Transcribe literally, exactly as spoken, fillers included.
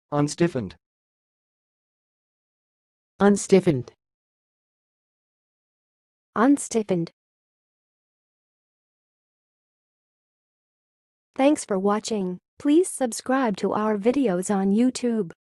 unstiffened, unstiffened, unstiffened. Thanks for watching. Please subscribe to our videos on YouTube.